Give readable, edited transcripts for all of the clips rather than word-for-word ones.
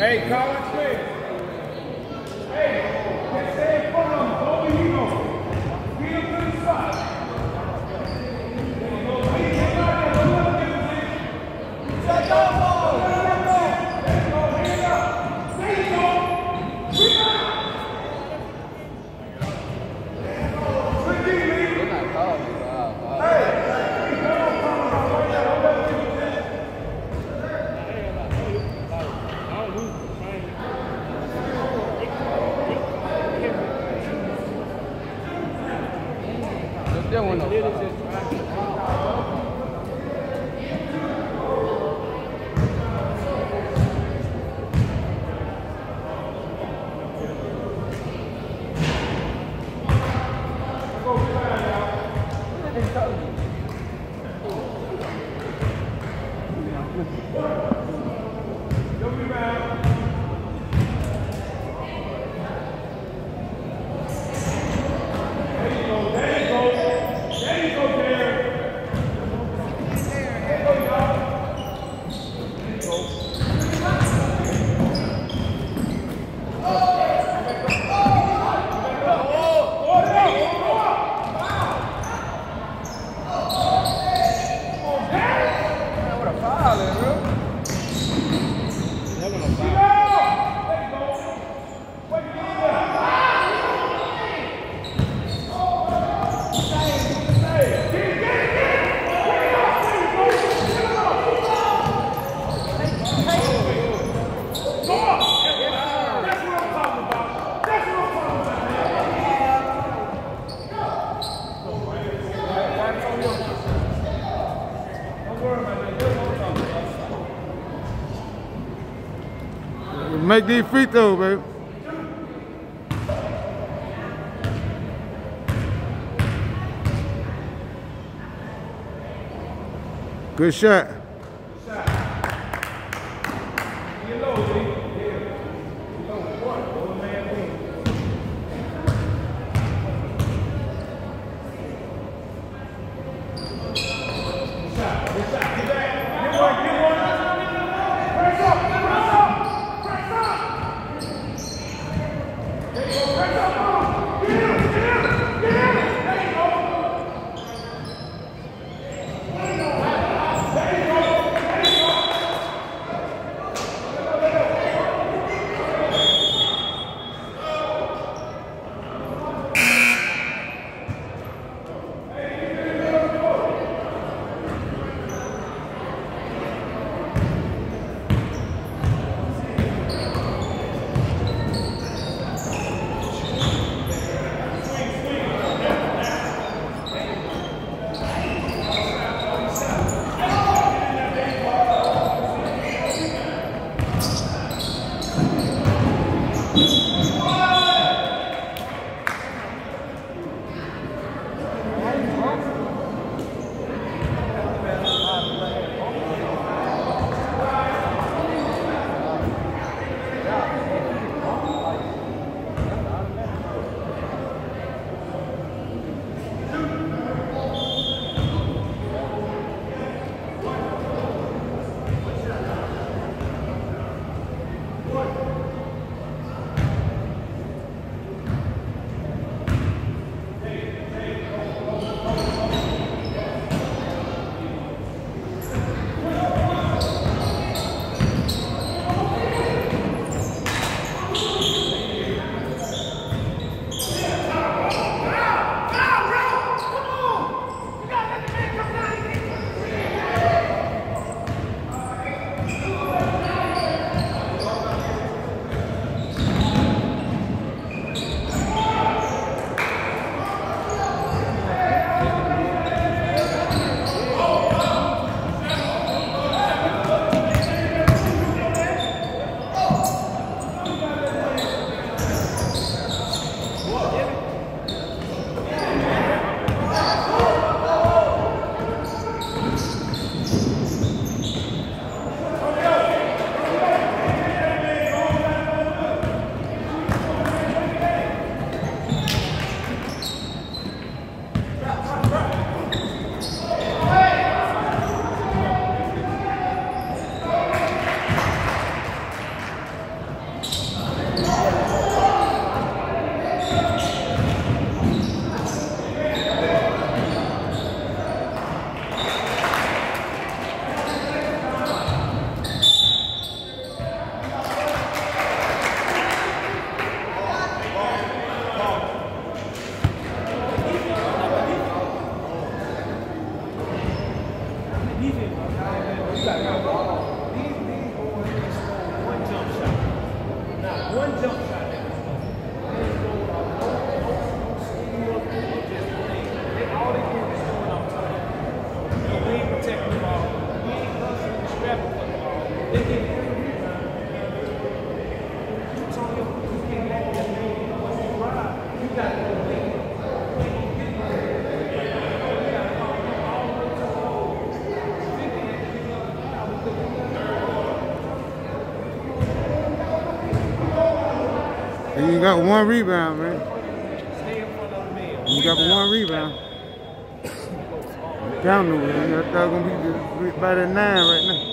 Hey, Collins Smith. Hey, stay in front of him. Over you go. Get him to the side. There you go. Lead him out there. Don't let him get in position. Set your ball. Let him go. There you go. Hand up. There you go. Rebound. Good D, Lee. They're not calling you. Wow. Hey. That one make these free throws, baby. Good shot. one jump shot that was going. All they do is throwing off time. We ain't protecting the ball. We ain't hustling and scrapping for the ball. They get every rebound. You told him you can't let that man once you ride, you got to go late. And you got one rebound, man. Stay in front of the man. You got one rebound. Counting, man. That's gonna be about at 9 right now.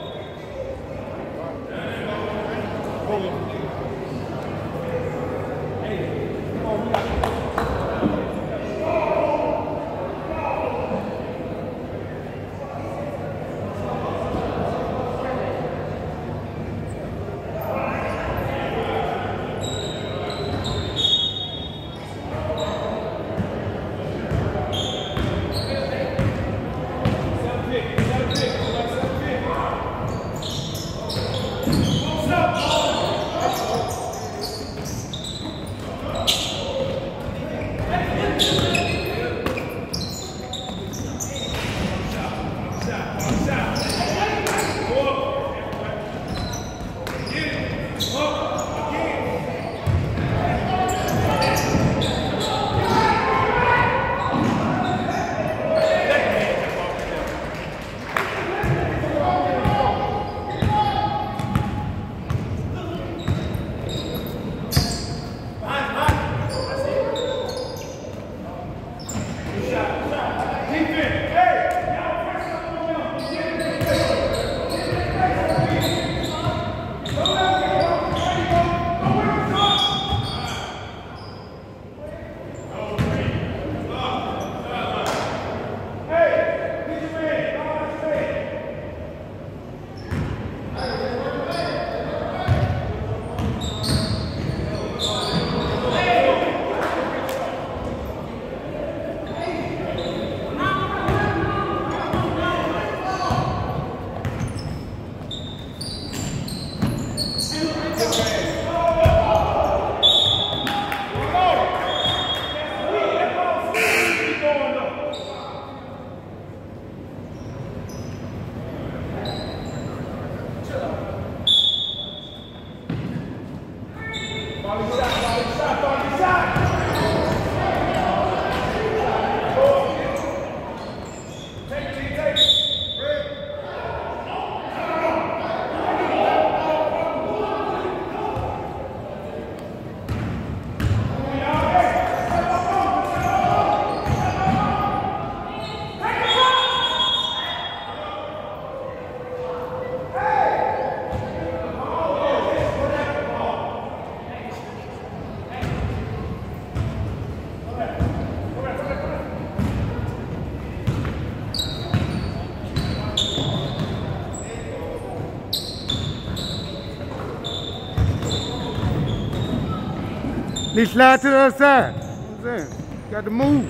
They slide to the other side. You know what I'm saying? Got to move.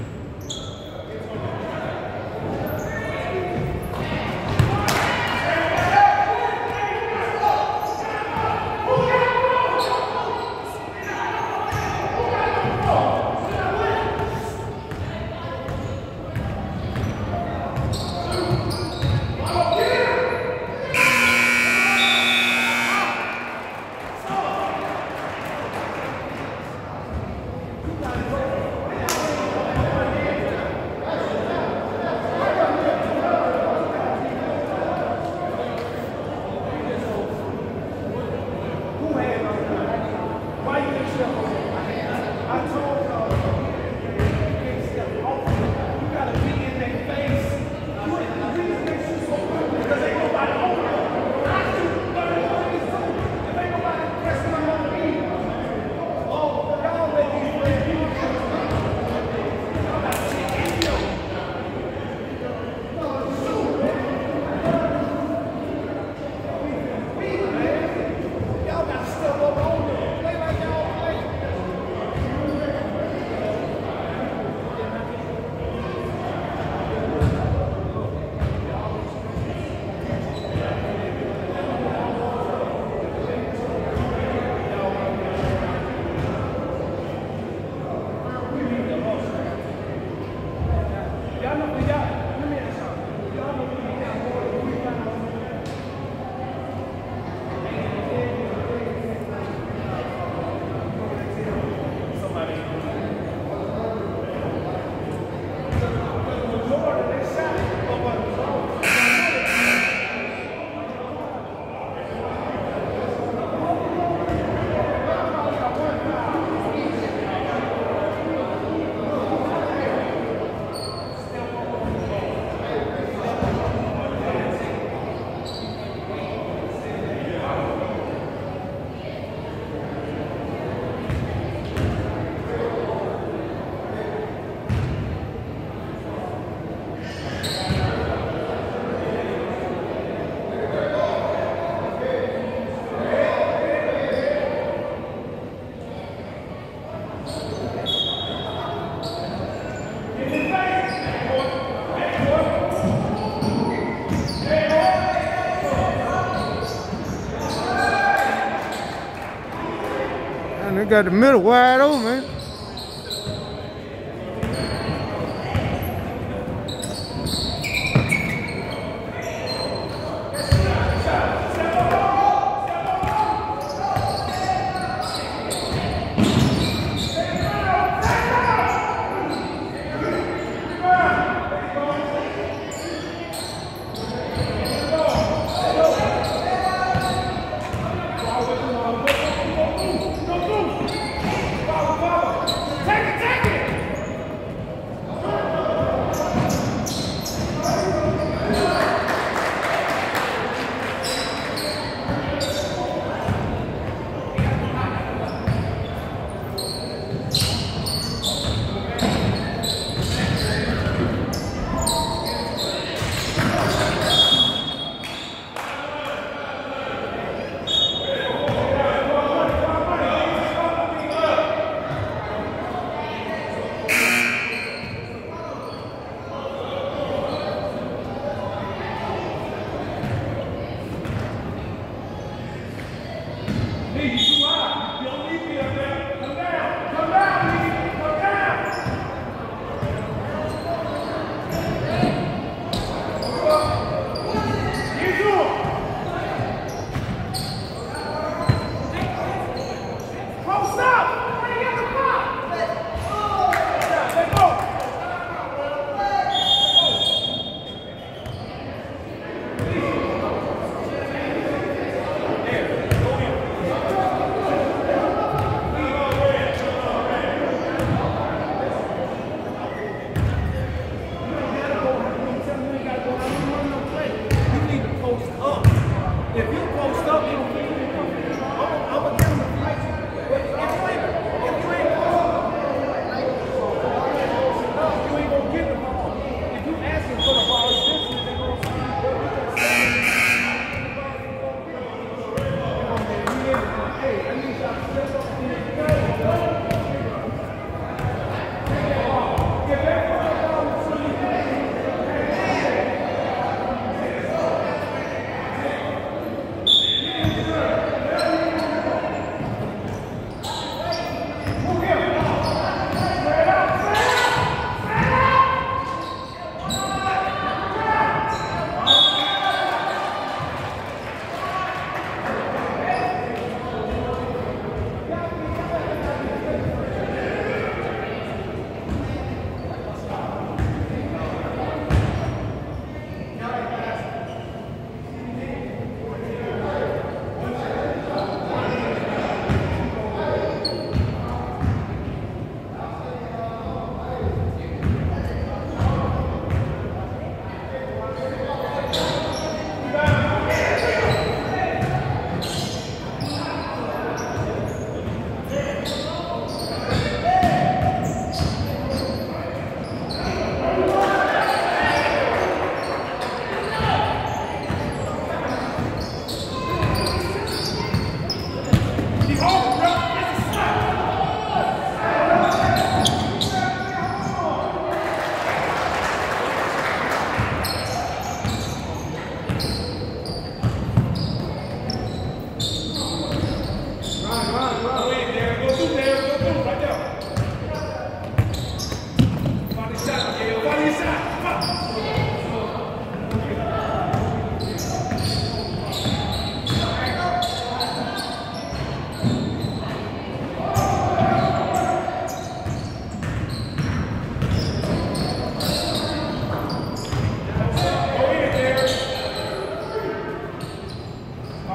And they got the middle wide open, man.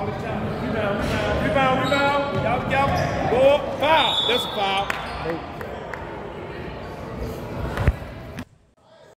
Rebound. Y'all. Go up. Foul. That's a foul.